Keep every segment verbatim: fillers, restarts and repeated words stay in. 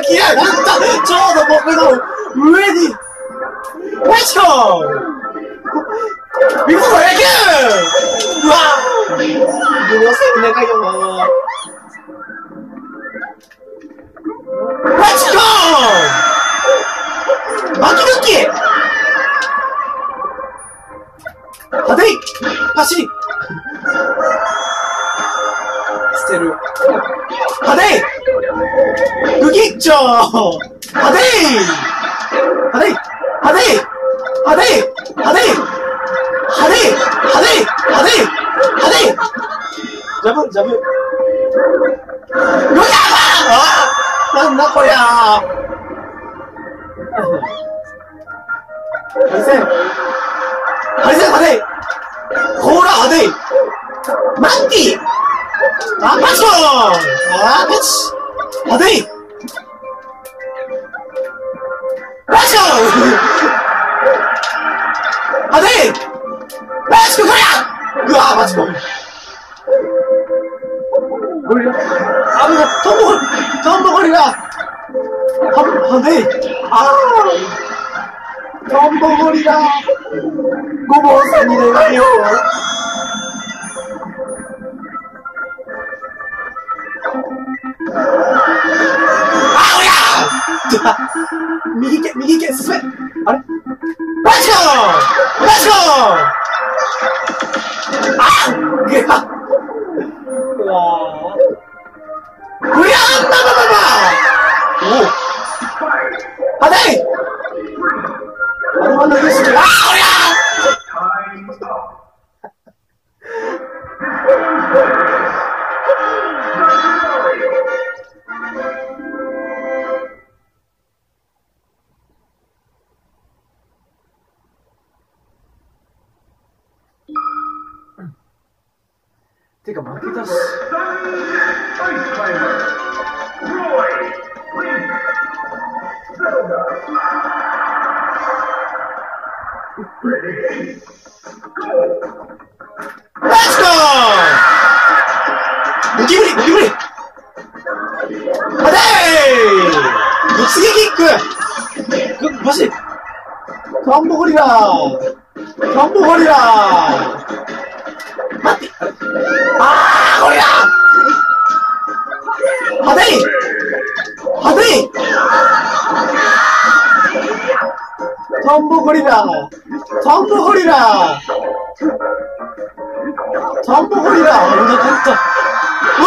いや、なんだちょうど僕の上にレッツゴー見事な野球うわぁごめんなさい、長いよなレッツゴー巻き抜き派手い走り捨てる派手い不吉祥派手い派手い派手い派手い派手い派手い派手い派手い派手いジャブジャブうわあなんだこりゃハリセンハリセン派手いコーラ派手いマッティあパチコンあパチ派手いパチコン派手いパチコンこりゃうわパチコンゴリラあぶなトンボゴリトンボゴリラは派手いあートンボゴリラごぼうさんに願いを右手、右手、進めあれバチコーンバチコーンあっゲハうわぁうやーんだだだだおぉ派手いあのまんな景色あーおりゃてか負けたしレッツゴーゴキブリゴキブリ派手いぶつけキックマジトンボゴリラトンボゴリラ待ってあーゴリラ派手い派手いトンボゴリラトンボゴリラトンボゴリラおなかったゴ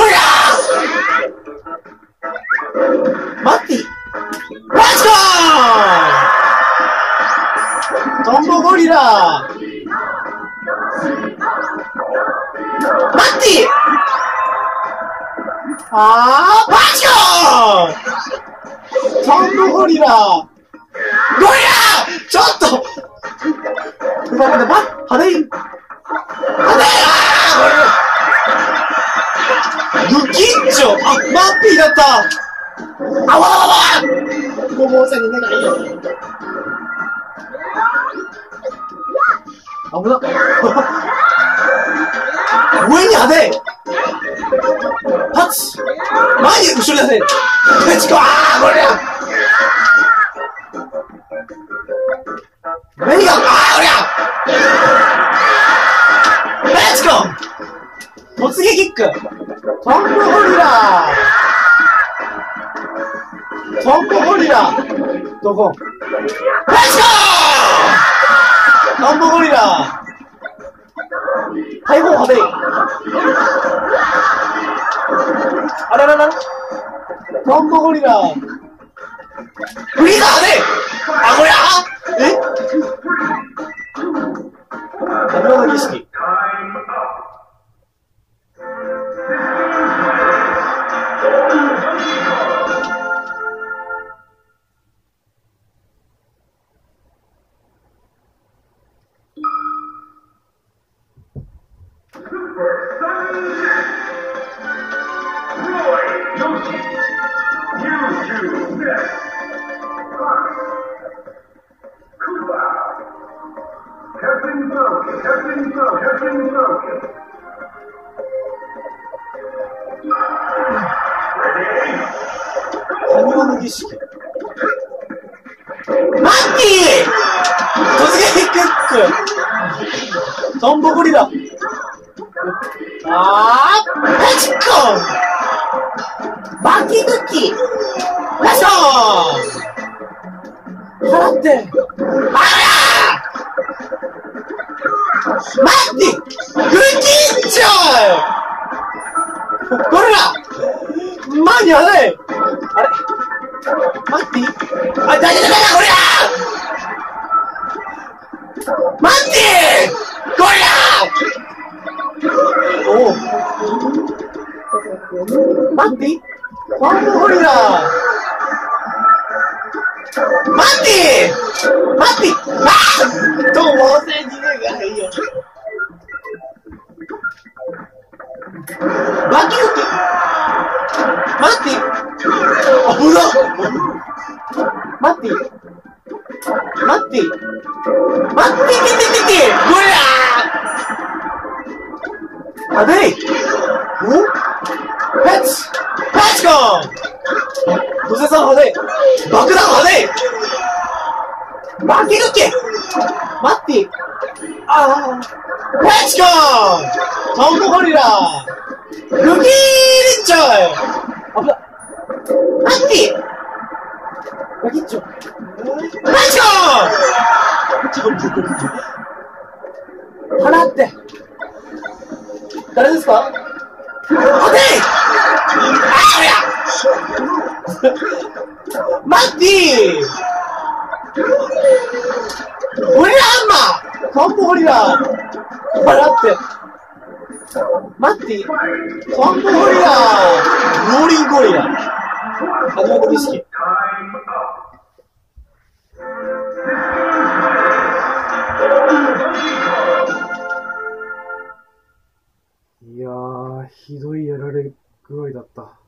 リラ待ってレッツゴートンボゴリラマッティあーパチコーントンボゴリラゴリラちょっとふざけてば派手い派手いあーゴリラグキッチョあマッピーだったあわわわわごぼうさんに願い危なっ上に派手いパッチ前に後ろに派手いパチコあーゴリラ何があーゴリラレッツゴー突撃キックトンボゴリラトンボゴリラどこレッツゴートンボゴリラ大砲派手いあらららトンボゴリラフリーザー派手いあこりゃえ何の儀式儀式。マッティー突撃クックトンボゴリラあーペチコバキクッキーラスト払ってあらマッティグッキーチョーゴリラマジやばいあれマッティあ、大丈夫だこりゃマッティこりゃおおマッティワンゴリラマッティマッティあーどうもせんにねんがいいよバキウキマッティあぶなマッティマッティマッティティティティティゴリラーあでいおペッチペッチコン土星さん派手爆弾派手バキルキマッティあーペッチコントンボゴリラルキーリッチョイあぶなマッティバキッチョマッチョちょっと払って誰ですか待てあーやマッティゴリラハンマートンボゴリラ払ってマッティトンボゴリラローリンゴリラ始めの儀式いやーひどいやられ具合だった。